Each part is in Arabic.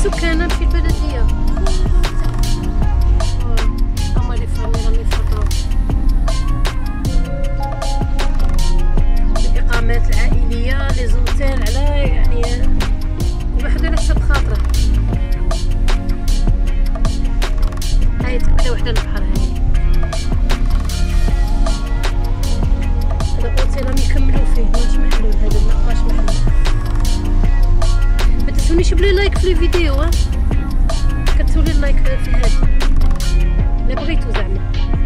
سكانة في البلدية. هما لي فامي راهم يفطروا. الإقامات العائلية لي زوتيل على يعني كل واحد على حسب خاطره. هاي تبدا وحدة البحر هاي. هذا اوتيل راهم يكملوا فيه ماهوش محلول، هذا ماهوش محلول. ما تنسونيش بلي لايك في الفيديو، كتسولي لي اللايك في هذا الا بغيتو زعما.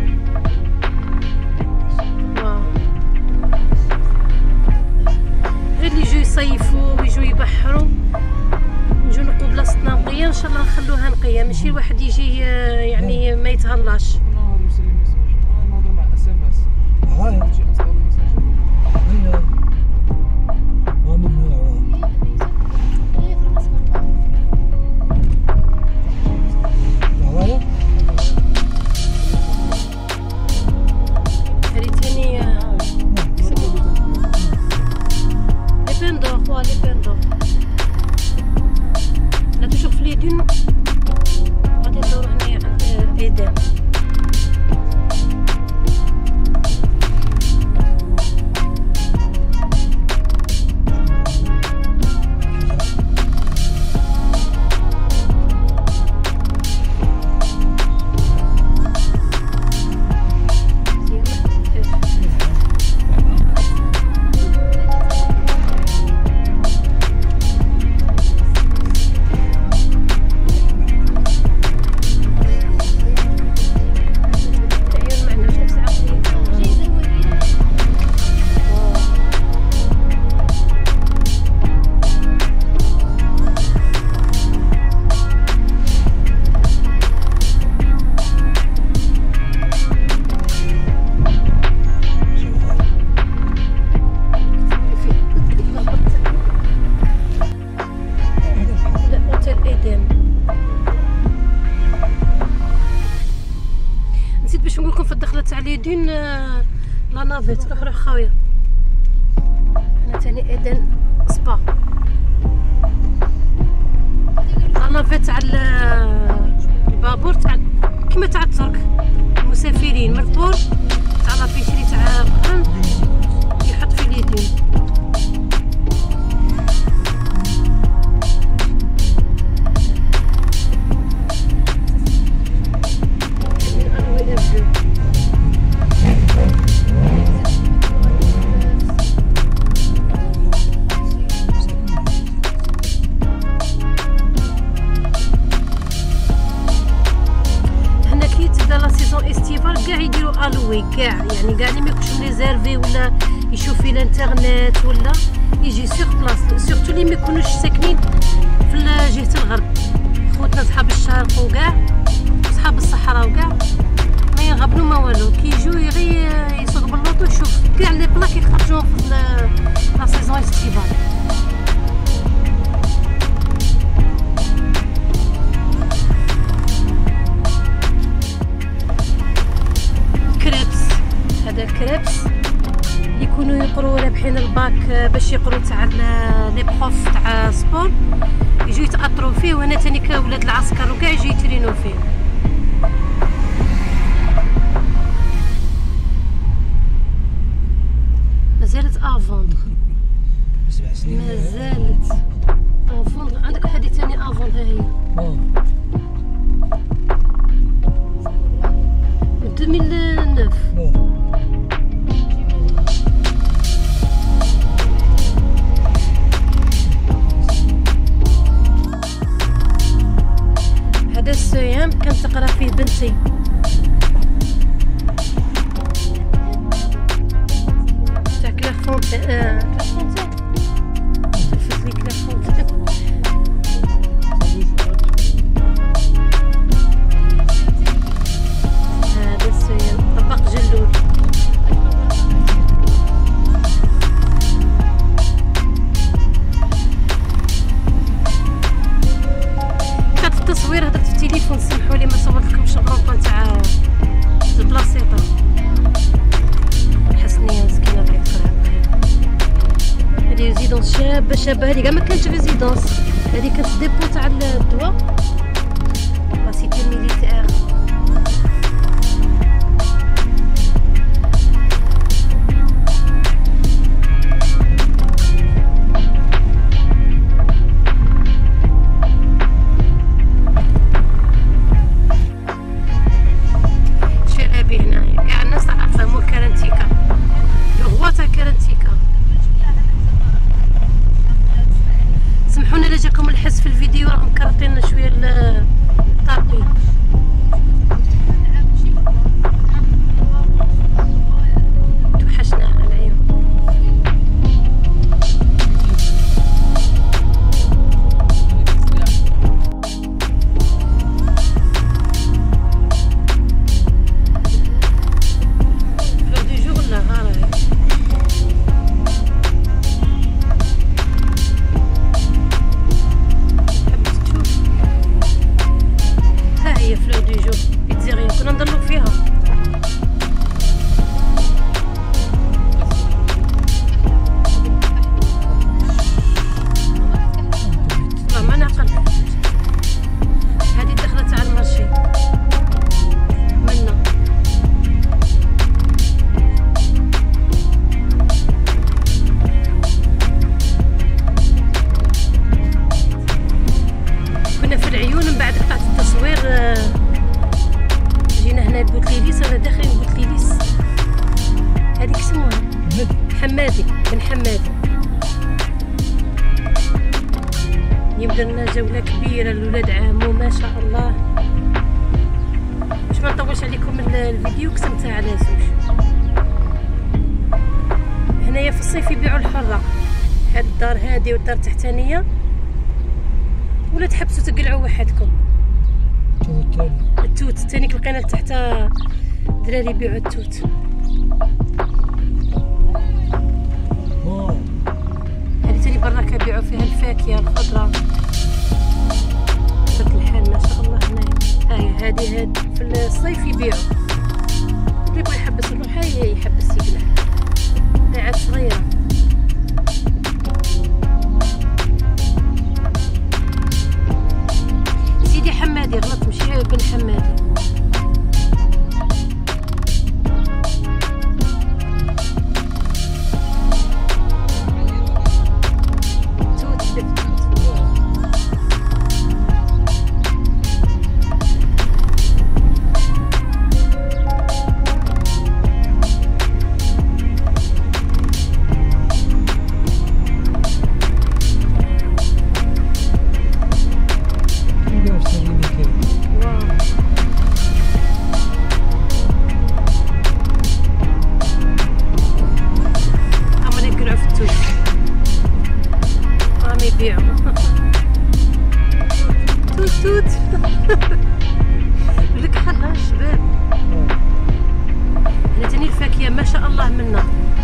واو غير اللي يجيو يصيفوا ويجيو يبحروا نجيو نلقوا بلاصتنا نقيه، ان شاء الله نخلوها نقيه، ماشي واحد يجي يعني ما يتهلاش. نسيت باش نقول لكم في الدخله تاع ليدين لا نافيت. روح خاويه. هنا ثاني ايدن سبا. لا نافيت تاع البابور تاع كيما تاع الترك المسافرين من البور تاع لا بيشري تاع قرن يحط في ليدين. كاع يديروا الوي كاع يعني كاع اللي ما يكونش ريزيرفي ولا يشوف في الانترنت ولا يجي سيغ بلاص، سورتو اللي ما يكونوش ساكنين في جهه الغرب. خوتنا صحاب الشرق وكاع صحاب الصحراء وكاع ما يغبنوا ما والو، كي يجوا غير يسوق باللوطو يشوف كاع لي بلا كيخرجوا في لا سيزون استيفال. هذا كريبس يكونوا يقروا رابحين الباك باش يقروا تاع لي بروف تاع سبور، يجوا يتاثروا فيه، وهنا ثاني كولاد العسكر وكاع يجوا يترينوا فيه. مازالت افوندغ، مازالت افوندغ. عندك واحد ثاني افوندغ ها هي 2009. هذا السيام كانت تقرا فيه بنتي. تاع كلارفونتين كلارفونتين تلفت لي كلارفونتين. هذا السيام طبق جلول. التصوير هدرت في التليفون، سمحوا لي ما صورتلكمش الغروب تاع البلاصيطه. حسنيه مسكينه الله يذكرها بخير. هذه ريزيدونس شابه هذه كاع ما كانتش ريزيدونس. هذه كانت ديبو تاع الدواء، لا سيتي ميليتير. شلابي هنايا كاع الناس عارفه مول كارانتيكا، الغوا تاع كارانتيكا. سمحونا الا جاكم الحس في الفيديو، راهم مكرطين شويه الطابي. توحشنا العيون. فلور دو جور لا ها راهي. فلور دو جو بيتزيريا كنا نضلو فيها. ما نعقل. هذه الدخله تاع المارشي منا. كنا في العيون من بعد قطعت التصوير جينا هنا لبوتليليس. انا داخلين بوتليليس. هذيك اسمها حمادي بن حمادي. يبدا لنا جوله كبيره لولاد عامو ما شاء الله. باش ما نطولش عليكم الفيديو قسمتها على زوج. هنايا في الصيف يبيعوا الحره. هاد الدار هادي والدار التحتانيه، ولا تحبسوا تقلعوا وحدكم. التوت تاني لقينا لتحت دراري يبيعوا التوت. هذه تاني برا كيبيعوا فيها الفاكهه الخضره بطبيعة الحال ما شاء الله. هنايا هذه في الصيف يبيعوا. اللي يبغى يحبس روحه يحبس يقلع. بيعات صغيره. سيدي حمادي غلط ماشي بن حمادي. توت لك حلها الشباب. هنا تاني الفاكهه ما شاء الله منا.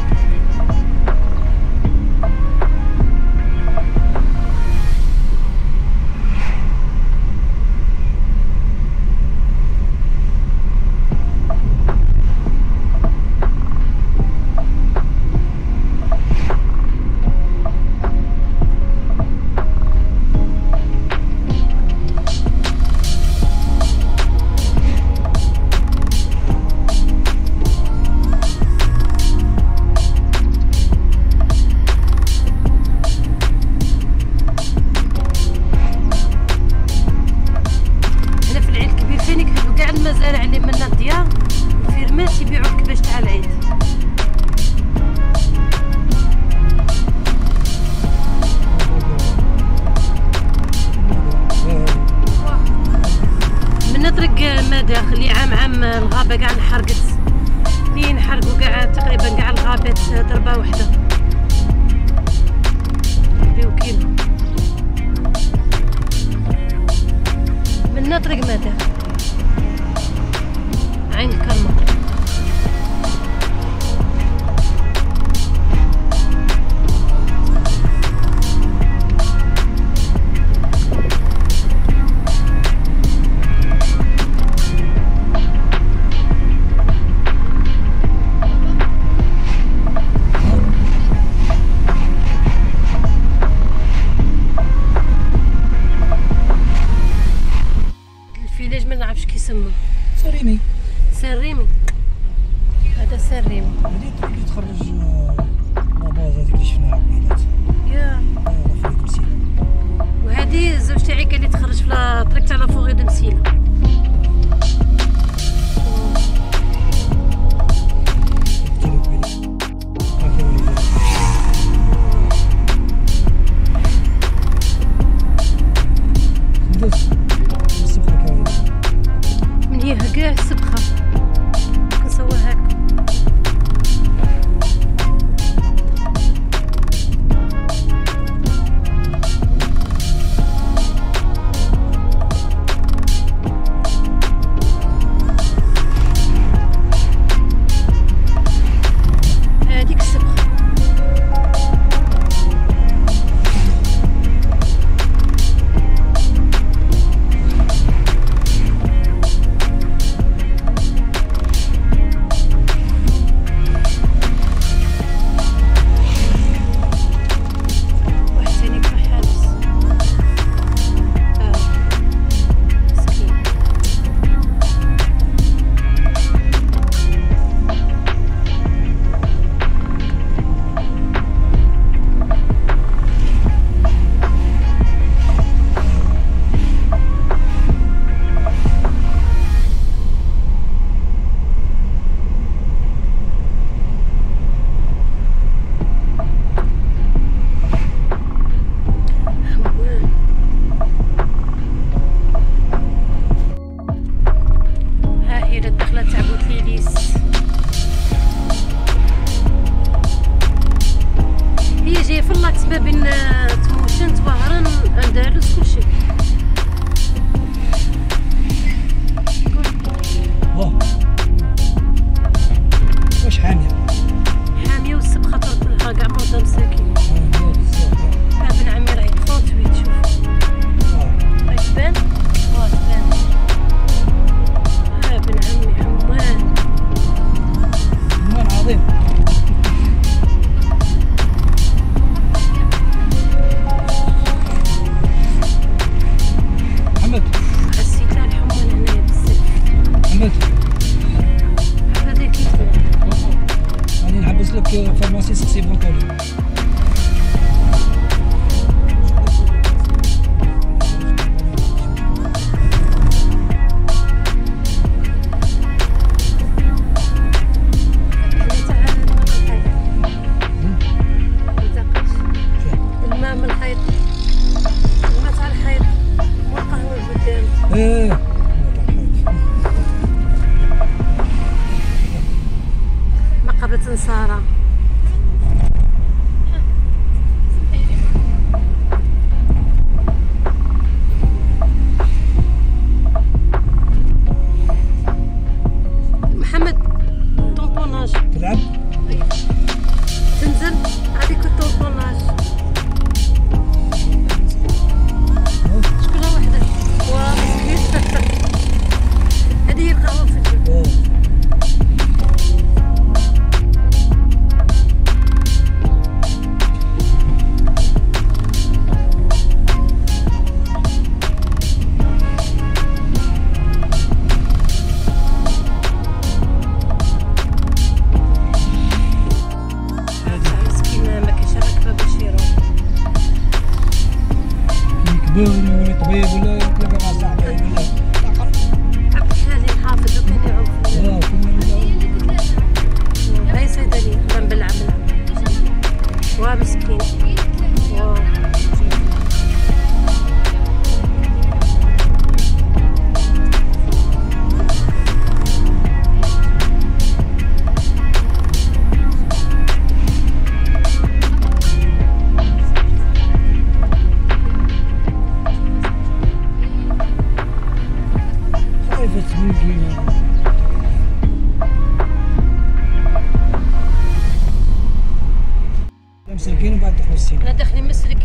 المزارع اللي من الديار الفيرمات يبيعوا الكباش تاع العيد. من نطرق مداخل اللي عام الغابه كاع انحرقت، اللي انحرقوا كاع تقريبا كاع الغابات ضربه واحده. كيلو من نطرق مداخل عين الكرمة. نعرفش كيسمى. سريمي. سريمي. هذا سريمي. هذه اللي تخرج لاباز هذيك اللي شفناها قبيلات. يا. لافوري دمسيلة. وهذه الزوج تاعي قال لي تخرج في طريق تاع لافوري دمسيلة. من هي كاع السبخة كنسوى هكا. هذيك السبخة. هي جايه في اللاكس ما بين تموشن تبهرن اندلس كلشي. واش حاميه والسبخه ترد لها كاع مرضى مساكين. بن عمي راهي 38 شوف راهي تبان. تبان. بن عمي حمان عظيم. حسيتها الحمان هنايا بزاف. هذا كيف راني نحبس لك فارماسي سقسي بونطولي. الماء من الحيط. الماء تاع الحيط والقهوة قدام. مقبرة نصارى. محمد طونطوناج تلعب؟ تنزل هذيك الطونطوناج. شكونها وحدة؟ مسكين. هذه هي القهوة في الجو. ولا طبيب ولا يتلقى مع صاحبه ولا عبد الحليم حافظ وكان يعوف. هاي صيدلية بنبلع مسكين. مسلكين وبعد دخلوا السينما. لا داخلين مسلكين.